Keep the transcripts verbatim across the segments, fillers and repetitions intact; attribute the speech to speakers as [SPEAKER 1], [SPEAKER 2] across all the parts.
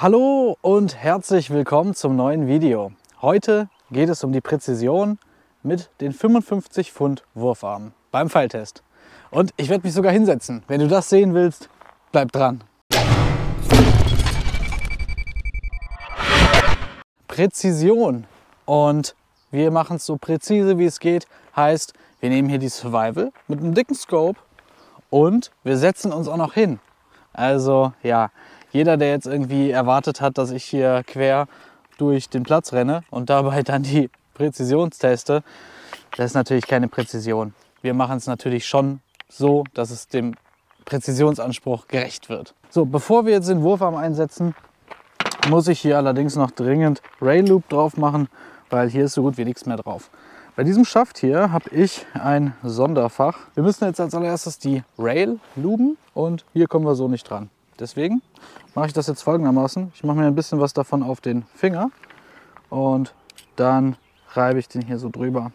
[SPEAKER 1] Hallo und herzlich willkommen zum neuen Video. Heute geht es um die Präzision mit den fünfundfünfzig Pfund Wurfarmen beim Pfeiltest. Und ich werde mich sogar hinsetzen. Wenn du das sehen willst, bleib dran. Präzision. Und wir machen es so präzise wie es geht. Heißt, wir nehmen hier die Survival mit einem dicken Scope und wir setzen uns auch noch hin. Also ja, jeder, der jetzt irgendwie erwartet hat, dass ich hier quer durch den Platz renne und dabei dann die Präzision teste, das ist natürlich keine Präzision. Wir machen es natürlich schon so, dass es dem Präzisionsanspruch gerecht wird. So, bevor wir jetzt den Wurfarm einsetzen, muss ich hier allerdings noch dringend Rail Loop drauf machen, weil hier ist so gut wie nichts mehr drauf. Bei diesem Schaft hier habe ich ein Sonderfach. Wir müssen jetzt als allererstes die Rail looben und hier kommen wir so nicht dran. Deswegen mache ich das jetzt folgendermaßen. Ich mache mir ein bisschen was davon auf den Finger und dann reibe ich den hier so drüber.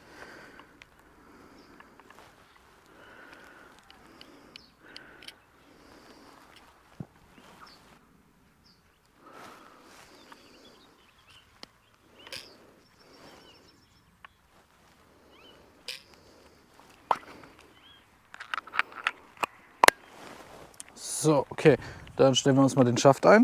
[SPEAKER 1] So, okay, dann stellen wir uns mal den Schaft ein.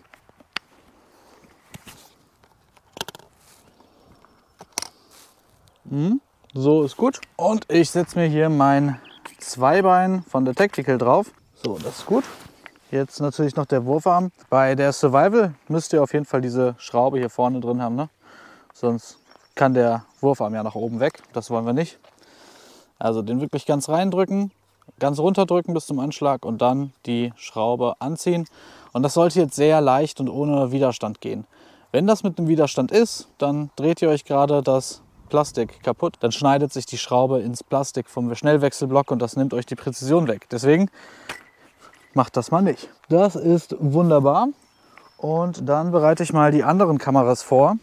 [SPEAKER 1] Hm, so ist gut. Und ich setze mir hier mein Zweibein von der Tactical drauf. So, das ist gut. Jetzt natürlich noch der Wurfarm. Bei der Survival müsst ihr auf jeden Fall diese Schraube hier vorne drin haben, ne? Sonst kann der Wurfarm ja nach oben weg. Das wollen wir nicht. Also den wirklich ganz reindrücken. Ganz runterdrücken bis zum Anschlag und dann die Schraube anziehen. Und das sollte jetzt sehr leicht und ohne Widerstand gehen. Wenn das mit einem Widerstand ist, dann dreht ihr euch gerade das Plastik kaputt. Dann schneidet sich die Schraube ins Plastik vom Schnellwechselblock und das nimmt euch die Präzision weg. Deswegen macht das mal nicht. Das ist wunderbar. Und dann bereite ich mal die anderen Kameras vor.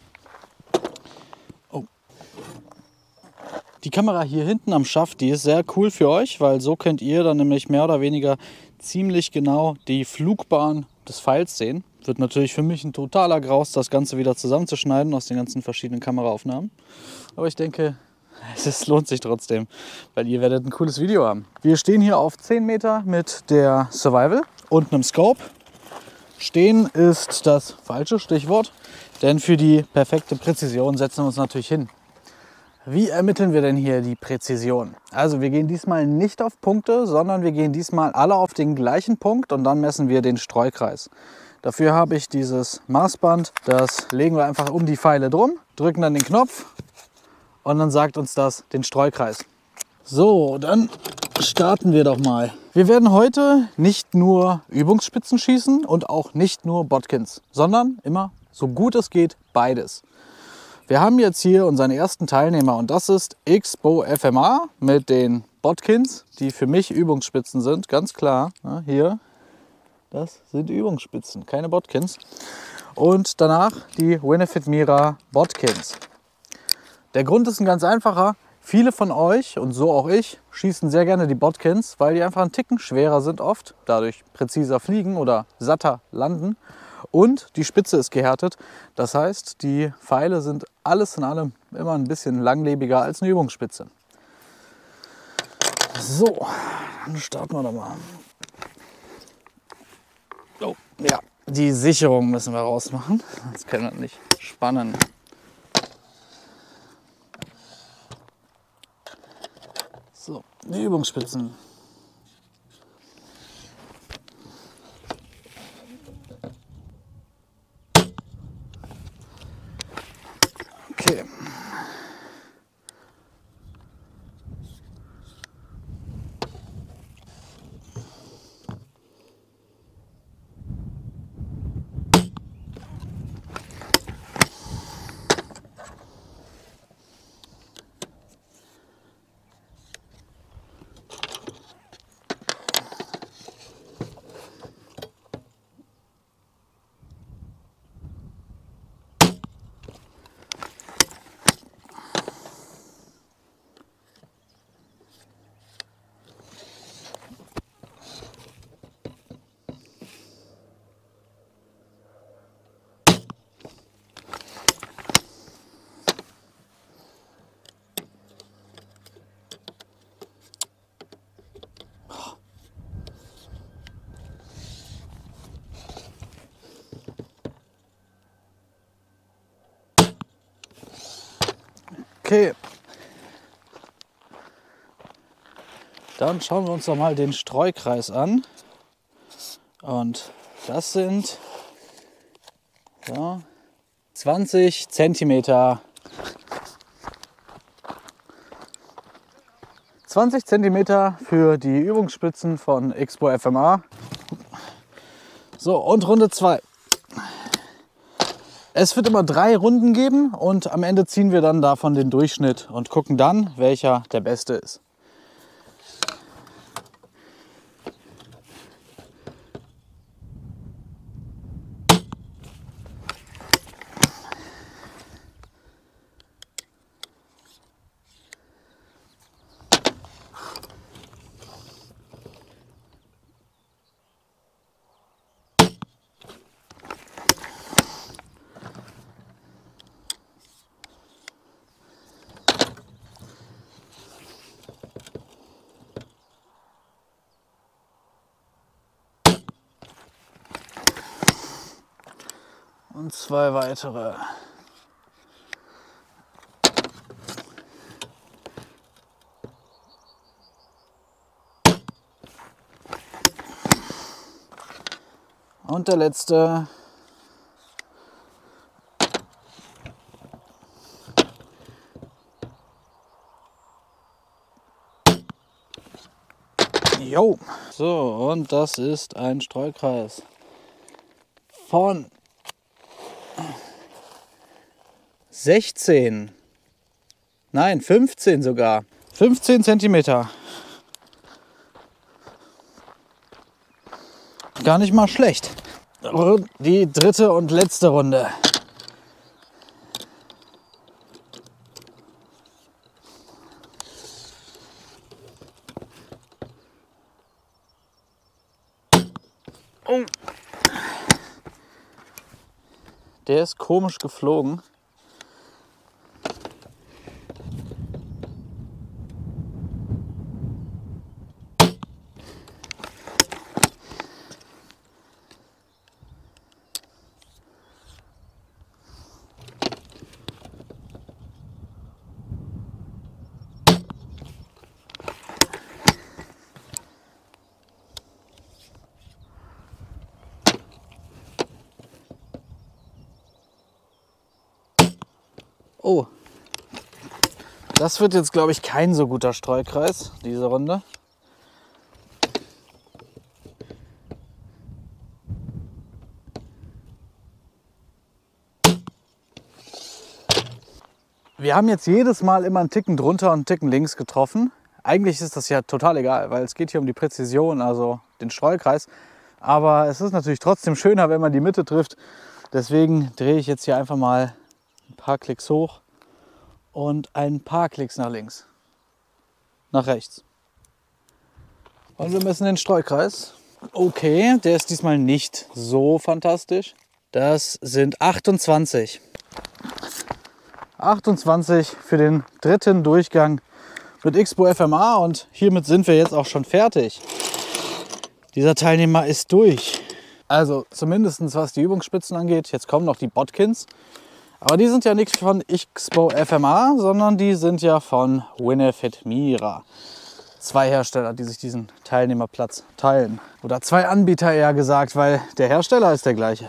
[SPEAKER 1] Die Kamera hier hinten am Schaft, die ist sehr cool für euch, weil so könnt ihr dann nämlich mehr oder weniger ziemlich genau die Flugbahn des Pfeils sehen. Wird natürlich für mich ein totaler Graus, das Ganze wieder zusammenzuschneiden aus den ganzen verschiedenen Kameraaufnahmen. Aber ich denke, es lohnt sich trotzdem, weil ihr werdet ein cooles Video haben. Wir stehen hier auf zehn Meter mit der Survival und einem Scope. Stehen ist das falsche Stichwort, denn für die perfekte Präzision setzen wir uns natürlich hin. Wie ermitteln wir denn hier die Präzision? Also wir gehen diesmal nicht auf Punkte, sondern wir gehen diesmal alle auf den gleichen Punkt und dann messen wir den Streukreis. Dafür habe ich dieses Maßband, das legen wir einfach um die Pfeile drum, drücken dann den Knopf und dann sagt uns das den Streukreis. So, dann starten wir doch mal. Wir werden heute nicht nur Übungsspitzen schießen und auch nicht nur Botkins, sondern immer, so gut es geht, beides. Wir haben jetzt hier unseren ersten Teilnehmer und das ist X-Bow F M A mit den Botkins, die für mich Übungsspitzen sind, ganz klar. Ja, hier, das sind Übungsspitzen, keine Botkins. Und danach die Winefit Mira Botkins. Der Grund ist ein ganz einfacher. Viele von euch und so auch ich schießen sehr gerne die Botkins, weil die einfach einen Ticken schwerer sind oft, dadurch präziser fliegen oder satter landen. Und die Spitze ist gehärtet, das heißt, die Pfeile sind alles in allem immer ein bisschen langlebiger als eine Übungsspitze. So, dann starten wir doch mal. Oh, ja, die Sicherung müssen wir rausmachen, sonst können wir nicht spannen. So, die Übungsspitzen. Okay. Okay. Dann schauen wir uns doch mal den Streukreis an. Und das sind so, zwanzig Zentimeter. zwanzig Zentimeter für die Übungsspitzen von X-Bow F M A. So, und Runde zwei. Es wird immer drei Runden geben und am Ende ziehen wir dann davon den Durchschnitt und gucken dann, welcher der beste ist. Und zwei weitere. Und der letzte. Jo. So, und das ist ein Streukreis von sechzehn, nein, fünfzehn sogar. fünfzehn Zentimeter. Gar nicht mal schlecht. Die dritte und letzte Runde. Oh. Der ist komisch geflogen. Oh, das wird jetzt, glaube ich, kein so guter Streukreis, diese Runde. Wir haben jetzt jedes Mal immer einen Ticken drunter und einen Ticken links getroffen. Eigentlich ist das ja total egal, weil es geht hier um die Präzision, also den Streukreis. Aber es ist natürlich trotzdem schöner, wenn man die Mitte trifft. Deswegen drehe ich jetzt hier einfach mal ein paar Klicks hoch und ein paar Klicks nach links, nach rechts. Und wir messen den Streukreis. Okay, der ist diesmal nicht so fantastisch. Das sind achtundzwanzig. achtundzwanzig für den dritten Durchgang mit X-Bow F M A und hiermit sind wir jetzt auch schon fertig. Dieser Teilnehmer ist durch. Also zumindest was die Übungsspitzen angeht. Jetzt kommen noch die Botkins. Aber die sind ja nicht von X-Bow F M A, sondern die sind ja von Winefit Mira. Zwei Hersteller, die sich diesen Teilnehmerplatz teilen. Oder zwei Anbieter eher gesagt, weil der Hersteller ist der gleiche.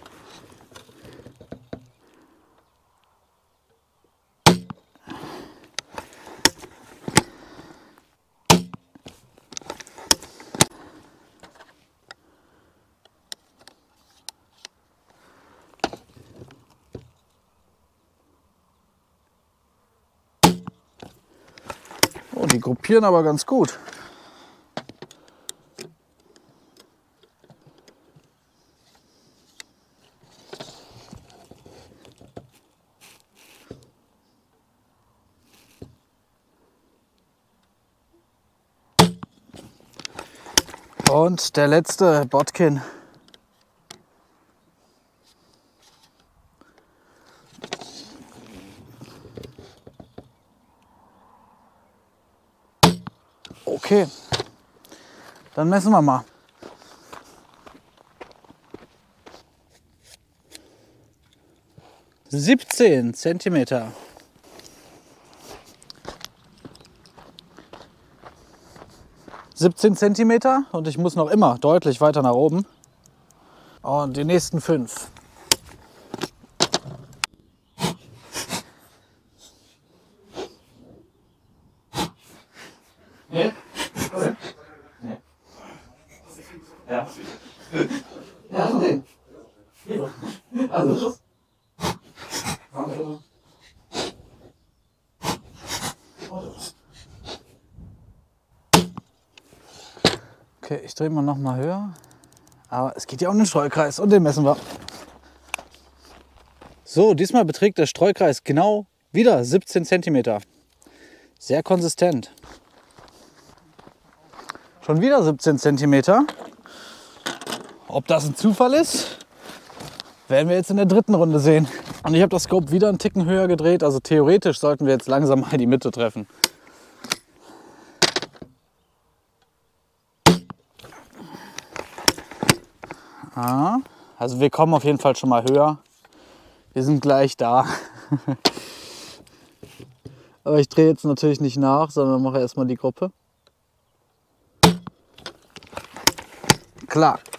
[SPEAKER 1] Oh, die gruppieren aber ganz gut. Und der letzte Botkin. Okay, dann messen wir mal. siebzehn Zentimeter. siebzehn Zentimeter und ich muss noch immer deutlich weiter nach oben. Und die nächsten fünf.
[SPEAKER 2] Ja. Ja. Also.
[SPEAKER 1] Okay, ich drehe mal noch mal höher. Aber es geht ja um den Streukreis und den messen wir. So, diesmal beträgt der Streukreis genau wieder siebzehn Zentimeter. Sehr konsistent. Schon wieder siebzehn Zentimeter. Ob das ein Zufall ist, werden wir jetzt in der dritten Runde sehen. Und ich habe das Scope wieder einen Ticken höher gedreht. Also theoretisch sollten wir jetzt langsam mal die Mitte treffen. Ah, also wir kommen auf jeden Fall schon mal höher. Wir sind gleich da. Aber ich drehe jetzt natürlich nicht nach, sondern mache erstmal die Gruppe. Klar.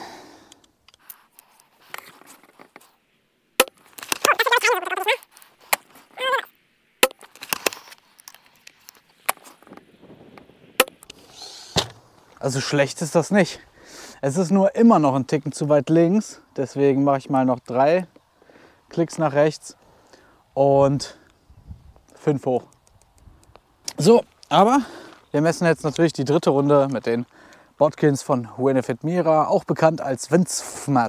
[SPEAKER 1] Also schlecht ist das nicht. Es ist nur immer noch ein Ticken zu weit links. Deswegen mache ich mal noch drei Klicks nach rechts und fünf hoch. So, aber wir messen jetzt natürlich die dritte Runde mit den Bodkins von Winifred Mira, auch bekannt als Windsfmat.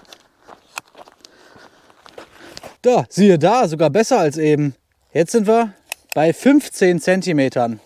[SPEAKER 1] Da, siehe da, sogar besser als eben. Jetzt sind wir bei fünfzehn Zentimetern.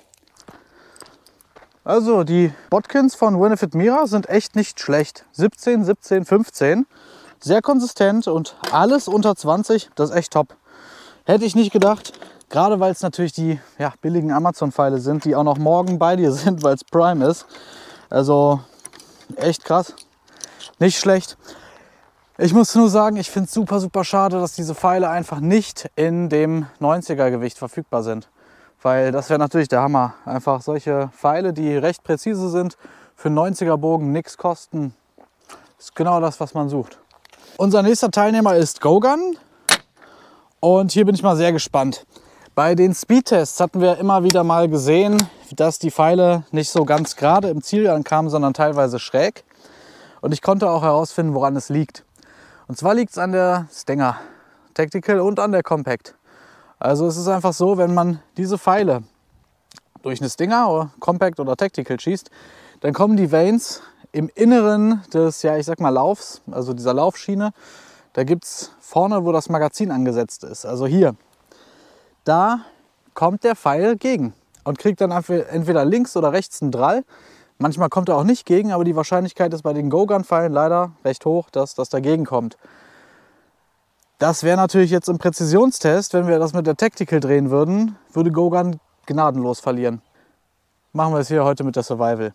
[SPEAKER 1] Also die Bodkins von Winifred Mira sind echt nicht schlecht. siebzehn, siebzehn, fünfzehn. Sehr konsistent und alles unter zwanzig. Das ist echt top. Hätte ich nicht gedacht. Gerade weil es natürlich die ja, billigen Amazon-Pfeile sind, die auch noch morgen bei dir sind, weil es Prime ist. Also echt krass. Nicht schlecht. Ich muss nur sagen, ich finde es super, super schade, dass diese Pfeile einfach nicht in dem neunziger Gewicht verfügbar sind. Weil das wäre natürlich der Hammer. Einfach solche Pfeile, die recht präzise sind, für einen neunziger Bogen nichts kosten. Ist genau das, was man sucht. Unser nächster Teilnehmer ist Gogun. Und hier bin ich mal sehr gespannt. Bei den Speedtests hatten wir immer wieder mal gesehen, dass die Pfeile nicht so ganz gerade im Ziel ankamen, sondern teilweise schräg. Und ich konnte auch herausfinden, woran es liegt. Und zwar liegt es an der Stinger Tactical und an der Compact. Also es ist einfach so, wenn man diese Pfeile durch eine Stinger oder Compact oder Tactical schießt, dann kommen die Vanes im Inneren des, ja ich sag mal Laufs, also dieser Laufschiene. Da gibt es vorne, wo das Magazin angesetzt ist, also hier. Da kommt der Pfeil gegen und kriegt dann entweder links oder rechts einen Drall. Manchmal kommt er auch nicht gegen, aber die Wahrscheinlichkeit ist bei den Gogun-Pfeilen leider recht hoch, dass das dagegen kommt. Das wäre natürlich jetzt im Präzisionstest, wenn wir das mit der Tactical drehen würden, würde Gogun gnadenlos verlieren. Machen wir es hier heute mit der Survival.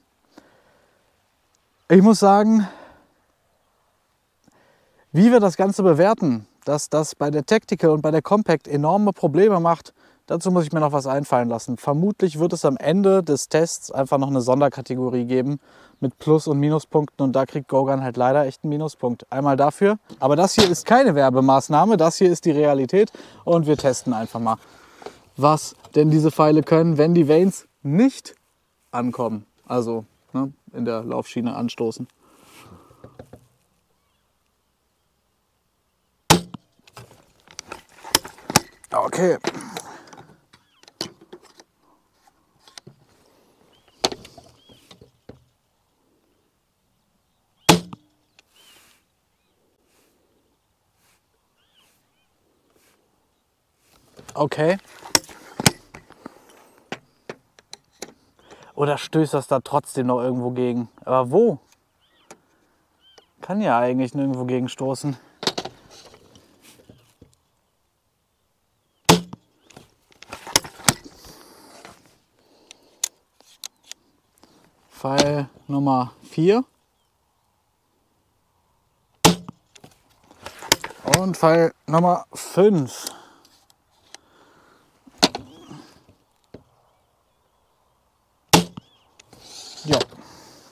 [SPEAKER 1] Ich muss sagen, wie wir das Ganze bewerten, dass das bei der Tactical und bei der Compact enorme Probleme macht, dazu muss ich mir noch was einfallen lassen. Vermutlich wird es am Ende des Tests einfach noch eine Sonderkategorie geben mit Plus- und Minuspunkten und da kriegt Gogun halt leider echt einen Minuspunkt. Einmal dafür. Aber das hier ist keine Werbemaßnahme, das hier ist die Realität und wir testen einfach mal, was denn diese Pfeile können, wenn die Vanes nicht ankommen. Also ne, in der Laufschiene anstoßen. Okay. Okay. Oder stößt das da trotzdem noch irgendwo gegen? Aber wo? Kann ja eigentlich nirgendwo gegen stoßen. Pfeil Nummer vier. Und Pfeil Nummer fünf. Ja.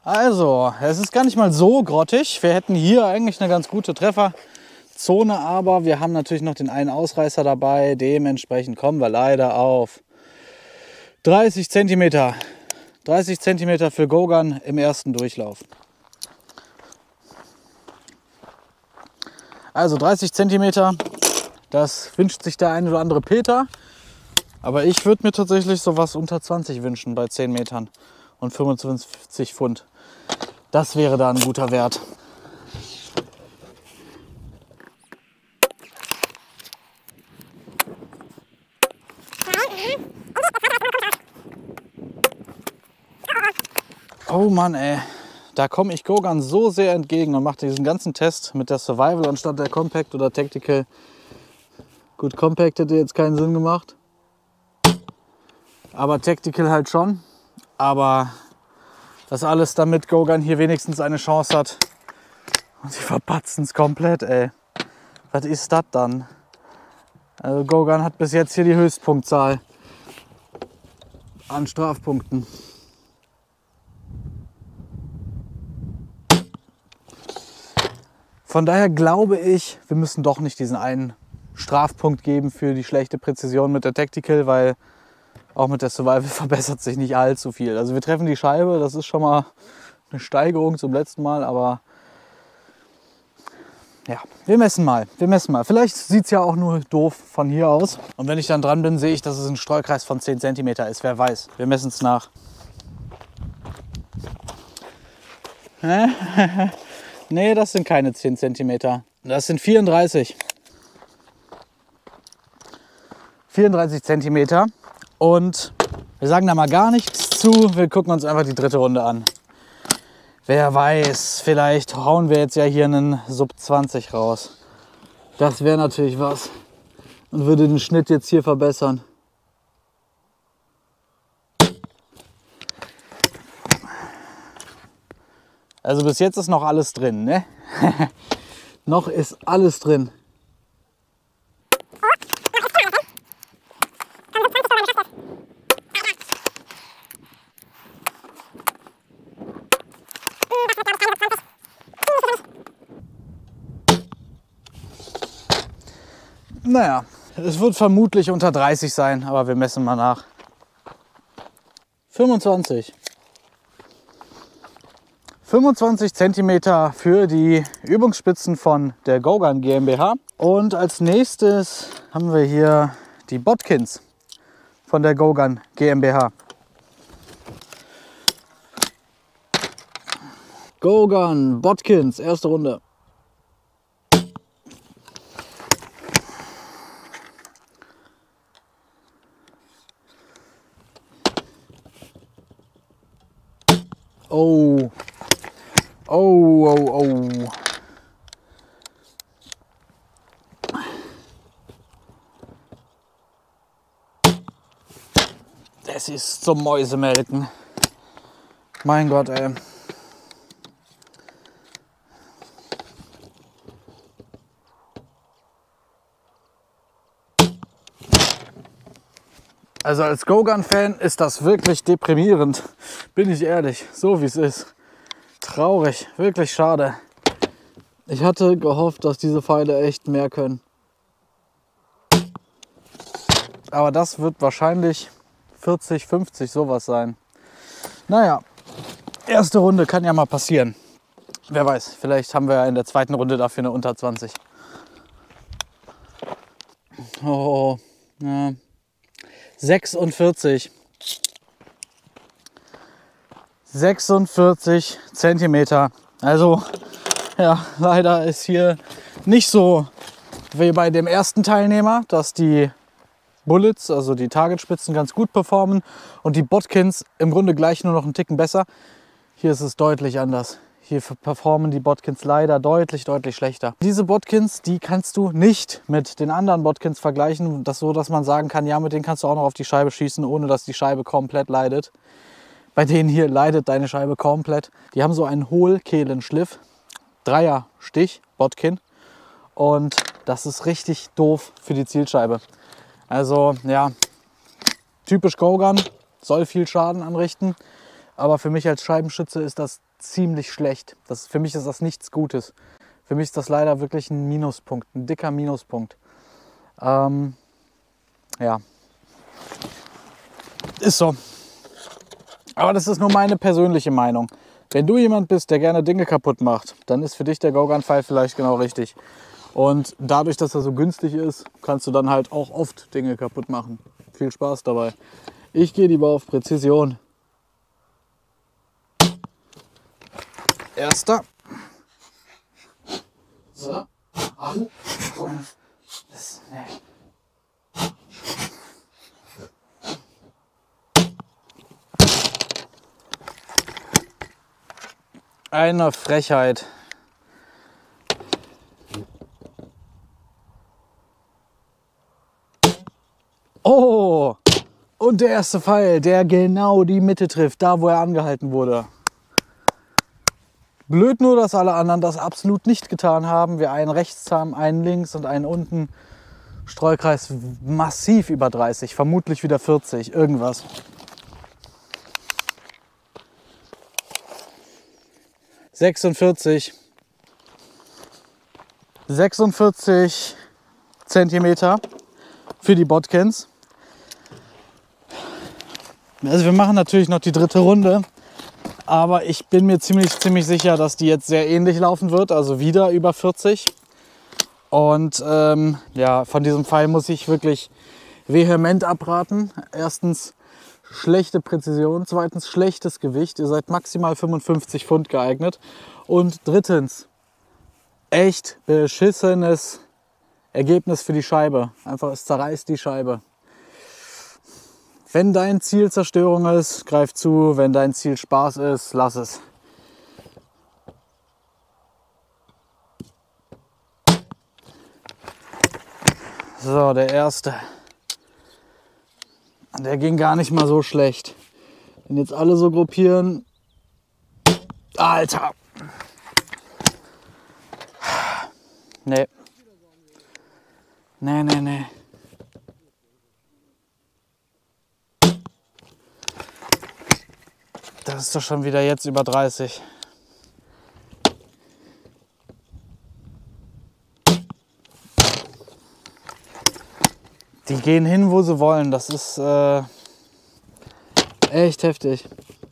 [SPEAKER 1] Also, es ist gar nicht mal so grottig. Wir hätten hier eigentlich eine ganz gute Trefferzone, aber wir haben natürlich noch den einen Ausreißer dabei. Dementsprechend kommen wir leider auf dreißig Zentimeter. dreißig Zentimeter für Gogan im ersten Durchlauf. Also dreißig Zentimeter, das wünscht sich der eine oder andere Peter. Aber ich würde mir tatsächlich sowas unter zwanzig wünschen bei zehn Metern und fünfundfünfzig Pfund. Das wäre da ein guter Wert. Oh Mann, ey. Da komme ich Gogan so sehr entgegen und mache diesen ganzen Test mit der Survival anstatt der Compact oder Tactical. Gut, Compact hätte jetzt keinen Sinn gemacht. Aber Tactical halt schon. Aber das alles, damit Gogan hier wenigstens eine Chance hat. Und die verpatzen es komplett, ey. Was ist das dann? Also Gogan hat bis jetzt hier die Höchstpunktzahl an Strafpunkten. Von daher glaube ich, wir müssen doch nicht diesen einen Strafpunkt geben für die schlechte Präzision mit der Tactical, weil auch mit der Survival verbessert sich nicht allzu viel. Also wir treffen die Scheibe, das ist schon mal eine Steigerung zum letzten Mal, aber ja, wir messen mal, wir messen mal. Vielleicht sieht es ja auch nur doof von hier aus. Und wenn ich dann dran bin, sehe ich, dass es ein Streukreis von zehn Zentimeter ist. Wer weiß, wir messen es nach. Nee, das sind keine zehn Zentimeter. Das sind vierunddreißig. vierunddreißig Zentimeter. Und wir sagen da mal gar nichts zu. Wir gucken uns einfach die dritte Runde an. Wer weiß, vielleicht hauen wir jetzt ja hier einen Sub zwanzig raus. Das wäre natürlich was. Und würde den Schnitt jetzt hier verbessern. Also bis jetzt ist noch alles drin, ne? Noch ist alles drin. Naja, es wird vermutlich unter dreißig sein, aber wir messen mal nach. fünfundzwanzig. fünfundzwanzig Zentimeter für die Übungsspitzen von der Gogan GmbH. Und als nächstes haben wir hier die Botkins von der Gogan GmbH. Gogan Botkins, erste Runde. Oh. Oh, oh, oh. Das ist zum Mäusemelken. Mein Gott, ey. Also als Gogan-Fan ist das wirklich deprimierend. Bin ich ehrlich, so wie es ist. Traurig, wirklich schade. Ich hatte gehofft, dass diese Pfeile echt mehr können. Aber das wird wahrscheinlich vierzig, fünfzig sowas sein. Naja, erste Runde kann ja mal passieren. Wer weiß, vielleicht haben wir ja in der zweiten Runde dafür eine unter zwanzig. Oh, ja. sechsundvierzig. sechsundvierzig Zentimeter. Also, ja, leider ist hier nicht so wie bei dem ersten Teilnehmer, dass die Bullets, also die Targetspitzen, ganz gut performen und die Botkins im Grunde gleich nur noch einen Ticken besser. Hier ist es deutlich anders. Hier performen die Botkins leider deutlich, deutlich schlechter. Diese Botkins, die kannst du nicht mit den anderen Botkins vergleichen. Das so, dass man sagen kann, ja, mit denen kannst du auch noch auf die Scheibe schießen, ohne dass die Scheibe komplett leidet. Bei denen hier leidet deine Scheibe komplett. Die haben so einen Hohlkehlenschliff, Dreier-Stich, Botkin. Und das ist richtig doof für die Zielscheibe. Also ja, typisch Gogan, soll viel Schaden anrichten. Aber für mich als Scheibenschütze ist das ziemlich schlecht. Das, für mich ist das nichts Gutes. Für mich ist das leider wirklich ein Minuspunkt, ein dicker Minuspunkt. Ähm, ja, ist so. Aber das ist nur meine persönliche Meinung. Wenn du jemand bist, der gerne Dinge kaputt macht, dann ist für dich der Gauguin-Pfeil vielleicht genau richtig. Und dadurch, dass er so günstig ist, kannst du dann halt auch oft Dinge kaputt machen. Viel Spaß dabei. Ich gehe lieber auf Präzision. Erster. So. Das, nee. Eine Frechheit. Oh! Und der erste Pfeil, der genau die Mitte trifft, da wo er angehalten wurde. Blöd nur, dass alle anderen das absolut nicht getan haben. Wir einen rechts haben, einen links und einen unten. Streukreis massiv über dreißig, vermutlich wieder vierzig, irgendwas. sechsundvierzig. sechsundvierzig Zentimeter für die Botkins. Also wir machen natürlich noch die dritte Runde, aber ich bin mir ziemlich, ziemlich sicher, dass die jetzt sehr ähnlich laufen wird, also wieder über vierzig. Und ähm, ja, von diesem Pfeil muss ich wirklich vehement abraten. Erstens schlechte Präzision, zweitens schlechtes Gewicht. Ihr seid maximal fünfundfünfzig Pfund geeignet. Und drittens echt beschissenes Ergebnis für die Scheibe. Einfach, es zerreißt die Scheibe. Wenn dein Ziel Zerstörung ist, greif zu. Wenn dein Ziel Spaß ist, lass es. So, der erste. Der ging gar nicht mal so schlecht. Wenn jetzt alle so gruppieren. Alter! Nee. Nee, nee, nee. Das ist doch schon wieder jetzt über dreißig. Die gehen hin, wo sie wollen. Das ist äh, echt heftig.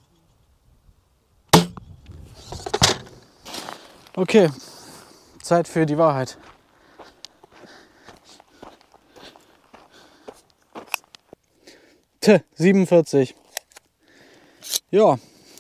[SPEAKER 1] Okay, Zeit für die Wahrheit. T, siebenundvierzig. Ja.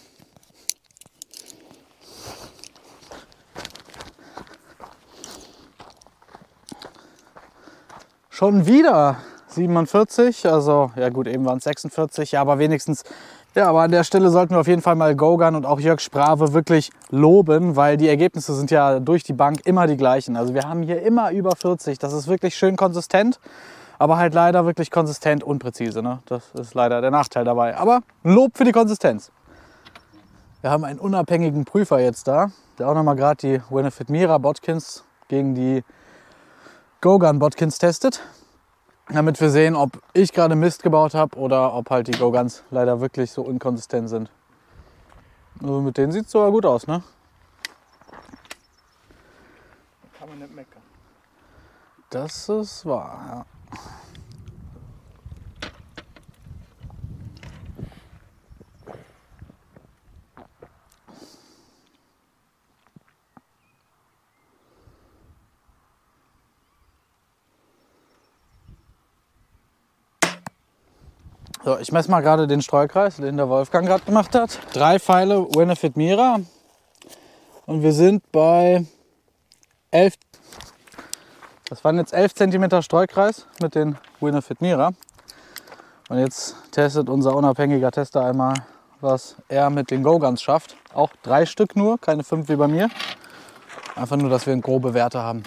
[SPEAKER 1] Schon wieder siebenundvierzig, also ja gut, eben waren es sechsundvierzig, ja, aber wenigstens, ja, aber an der Stelle sollten wir auf jeden Fall mal Gauguin und auch Jörg Sprave wirklich loben, weil die Ergebnisse sind ja durch die Bank immer die gleichen. Also wir haben hier immer über vierzig, das ist wirklich schön konsistent, aber halt leider wirklich konsistent unpräzise, ne? Das ist leider der Nachteil dabei, aber ein Lob für die Konsistenz. Wir haben einen unabhängigen Prüfer jetzt da, der auch nochmal gerade die Winifred Mira Botkins gegen die Gauguin Botkins testet, damit wir sehen, ob ich gerade Mist gebaut habe oder ob halt die Gauguins leider wirklich so inkonsistent sind. Also mit denen sieht es sogar gut aus, ne?
[SPEAKER 3] Kann man nicht meckern.
[SPEAKER 1] Das ist wahr, ja. So, ich messe mal gerade den Streukreis, den der Wolfgang gerade gemacht hat. Drei Pfeile Winifred Mira. Und wir sind bei elf. Das waren jetzt elf Zentimeter Streukreis mit den Winifred Mira. Und jetzt testet unser unabhängiger Tester einmal, was er mit den Gauguins schafft. Auch drei Stück nur, keine fünf wie bei mir. Einfach nur, dass wir grobe Werte haben.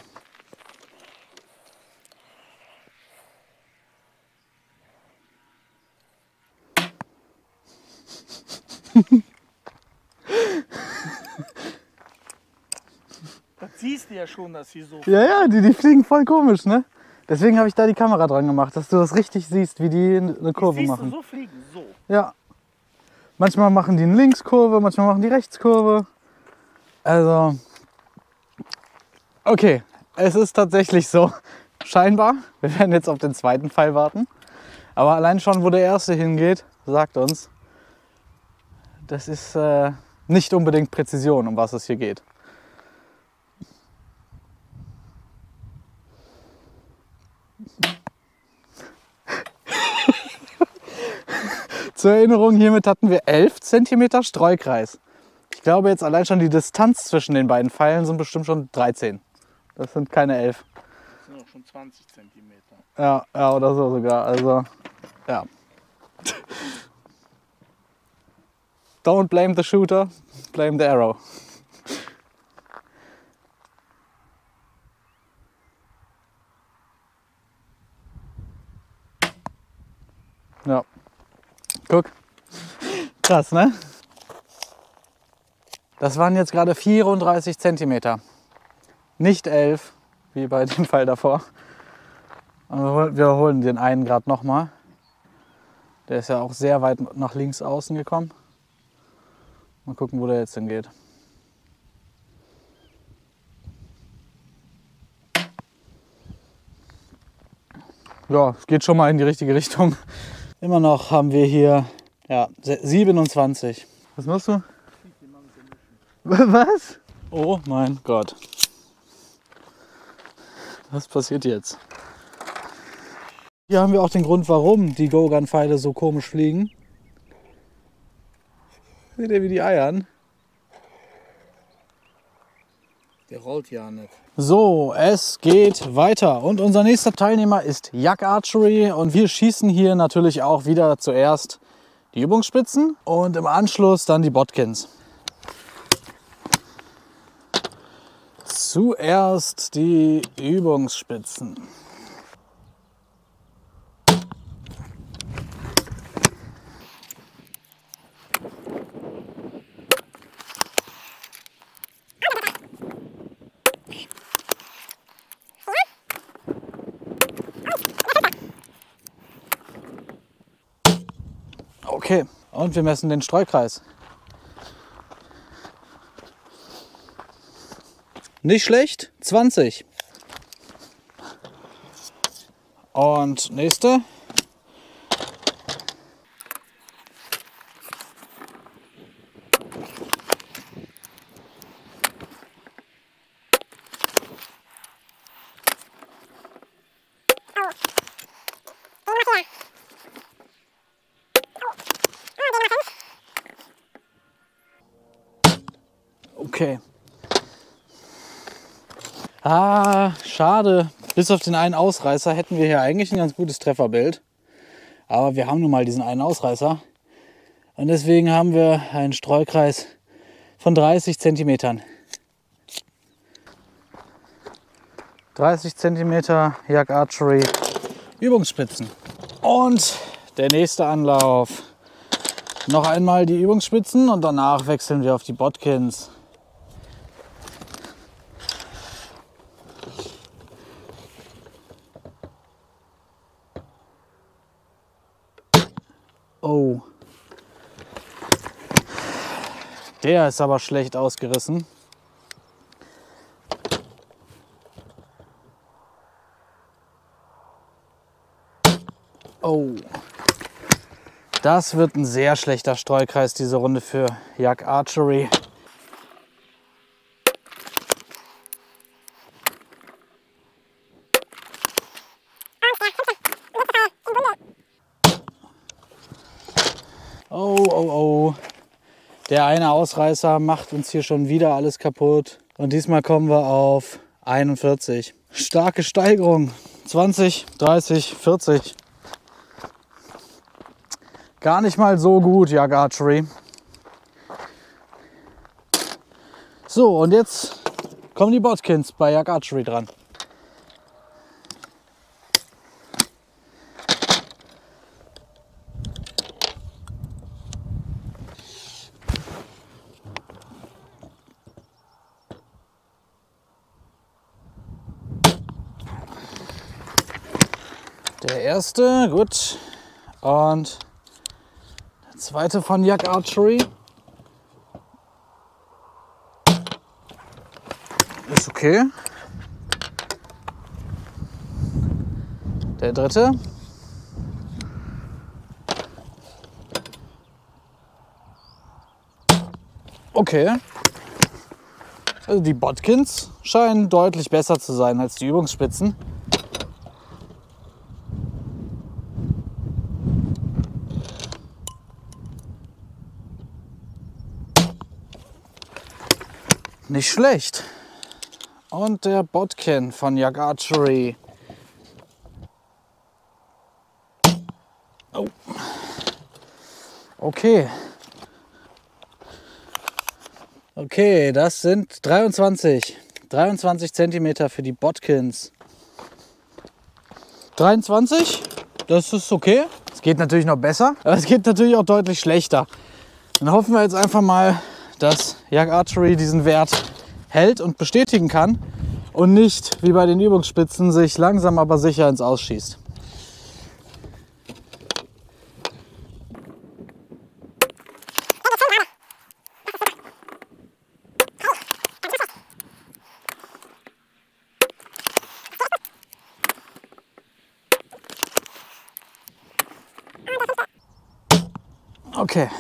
[SPEAKER 3] Das siehst du ja schon, dass sie so...
[SPEAKER 1] Ja, ja, die, die fliegen voll komisch, ne? Deswegen habe ich da die Kamera dran gemacht, dass du das richtig siehst, wie die eine Kurve
[SPEAKER 3] siehst
[SPEAKER 1] machen.
[SPEAKER 3] du so fliegen, so.
[SPEAKER 1] Ja. Manchmal machen die eine Linkskurve, manchmal machen die Rechtskurve. Also, okay, es ist tatsächlich so, scheinbar. Wir werden jetzt auf den zweiten Pfeil warten. Aber allein schon, wo der erste hingeht, sagt uns, das ist äh, nicht unbedingt Präzision, um was es hier geht. Zur Erinnerung, hiermit hatten wir elf Zentimeter Streukreis. Ich glaube jetzt allein schon die Distanz zwischen den beiden Pfeilen sind bestimmt schon dreizehn. Das sind keine elf.
[SPEAKER 3] Das sind auch schon zwanzig Zentimeter.
[SPEAKER 1] Ja, ja, oder so sogar. Also, ja. Don't blame the shooter, blame the arrow. Ja. Guck. Krass, ne? Das waren jetzt gerade vierunddreißig Zentimeter. Nicht elf, wie bei dem Fall davor. Und wir holen den einen gerade nochmal. Der ist ja auch sehr weit nach links außen gekommen. Mal gucken, wo der jetzt hingeht. Ja, es geht schon mal in die richtige Richtung. Immer noch haben wir hier ja, siebenundzwanzig. Was machst du? Was? Oh mein Gott. Was passiert jetzt? Hier haben wir auch den Grund, warum die Go-Gun-Pfeile so komisch fliegen. Seht ihr, wie die eiern?
[SPEAKER 3] Der rollt ja nicht.
[SPEAKER 1] So, es geht weiter und unser nächster Teilnehmer ist Yak Archery und wir schießen hier natürlich auch wieder zuerst die Übungsspitzen und im Anschluss dann die Botkins. Zuerst die Übungsspitzen. Okay, und wir messen den Streukreis. Nicht schlecht, zwanzig. Und nächste. Okay. Ah, schade. Bis auf den einen Ausreißer hätten wir hier eigentlich ein ganz gutes Trefferbild. Aber wir haben nun mal diesen einen Ausreißer. Und deswegen haben wir einen Streukreis von dreißig Zentimetern. dreißig Zentimeter Yak Archery Übungsspitzen. Und der nächste Anlauf. Noch einmal die Übungsspitzen und danach wechseln wir auf die Botkins. Oh. Der ist aber schlecht ausgerissen. Oh. Das wird ein sehr schlechter Streukreis, diese Runde für Yak Archery. Oh, oh, oh. Der eine Ausreißer macht uns hier schon wieder alles kaputt. Und diesmal kommen wir auf einundvierzig. Starke Steigerung. zwanzig, dreißig, vierzig. Gar nicht mal so gut, Yak Archery. So, und jetzt kommen die Botkins bei Yak Archery dran. Der erste, gut. Und der Zweite von Yak Archery. Ist okay. Der dritte. Okay. Also die Botkins scheinen deutlich besser zu sein als die Übungsspitzen. Nicht schlecht. Und der Botkin von Yak Archery. Oh. Okay. Okay, das sind dreiundzwanzig. dreiundzwanzig Zentimeter für die Botkins. dreiundzwanzig, das ist okay. Es geht natürlich noch besser, aber es geht natürlich auch deutlich schlechter. Dann hoffen wir jetzt einfach mal, dass Yak Archery diesen Wert hält und bestätigen kann und nicht, wie bei den Übungsspitzen, sich langsam aber sicher ins Ausschießt. Okay.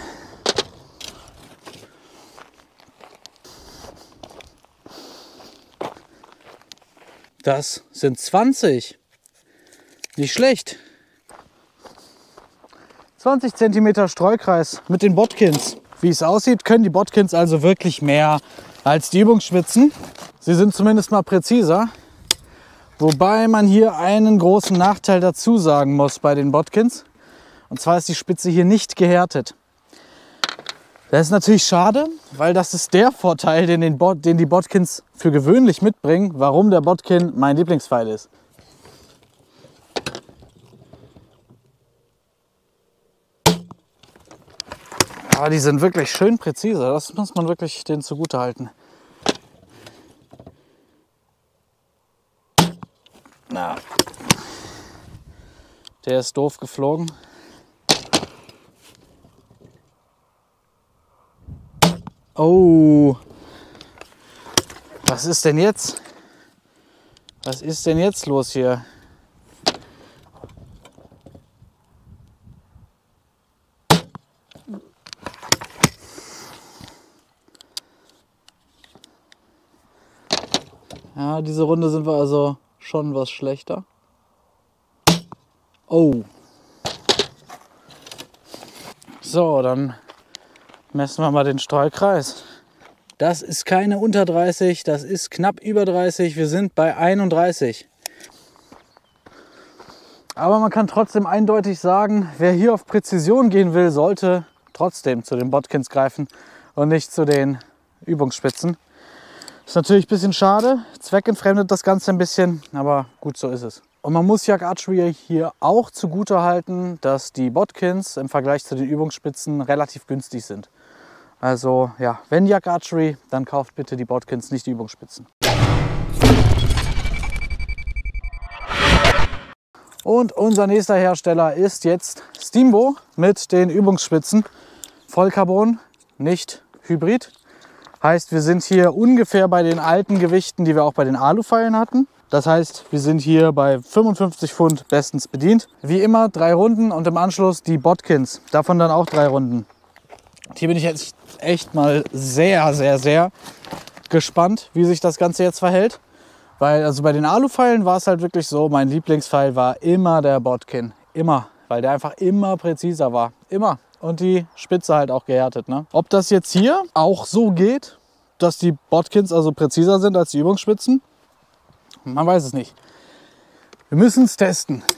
[SPEAKER 1] Das sind zwanzig. Nicht schlecht. zwanzig Zentimeter Streukreis mit den Botkins. Wie es aussieht, können die Botkins also wirklich mehr als die Übungsspitzen. Sie sind zumindest mal präziser. Wobei man hier einen großen Nachteil dazu sagen muss bei den Botkins. Und zwar ist die Spitze hier nicht gehärtet. Das ist natürlich schade, weil das ist der Vorteil, den, den, Bot, den die Botkins für gewöhnlich mitbringen, warum der Botkin mein Lieblingspfeil ist. Aber die sind wirklich schön präzise, das muss man wirklich denen zugute halten. Na, der ist doof geflogen. Oh, was ist denn jetzt? Was ist denn jetzt los hier? Ja, diese Runde sind wir also schon was schlechter. Oh. So, dann messen wir mal den Streukreis. Das ist keine unter dreißig, das ist knapp über dreißig. Wir sind bei einunddreißig. Aber man kann trotzdem eindeutig sagen, wer hier auf Präzision gehen will, sollte trotzdem zu den Botkins greifen und nicht zu den Übungsspitzen. Ist natürlich ein bisschen schade, zweckentfremdet das Ganze ein bisschen, aber gut, so ist es. Und man muss Yak Archery hier auch zugute halten, dass die Botkins im Vergleich zu den Übungsspitzen relativ günstig sind. Also ja, wenn Yak Archery, dann kauft bitte die Botkins, nicht die Übungsspitzen. Und unser nächster Hersteller ist jetzt Steambo mit den Übungsspitzen. Vollcarbon, nicht Hybrid. Heißt, wir sind hier ungefähr bei den alten Gewichten, die wir auch bei den Alupfeilen hatten. Das heißt, wir sind hier bei fünfundfünfzig Pfund bestens bedient. Wie immer drei Runden und im Anschluss die Botkins. Davon dann auch drei Runden. Und hier bin ich jetzt echt mal sehr, sehr, sehr gespannt, wie sich das Ganze jetzt verhält. Weil also bei den Alupfeilen war es halt wirklich so, mein Lieblingspfeil war immer der Botkin. Immer. Weil der einfach immer präziser war. Immer. Und die Spitze halt auch gehärtet. Ne? Ob das jetzt hier auch so geht, dass die Botkins also präziser sind als die Übungsspitzen, man weiß es nicht. Wir müssen es testen.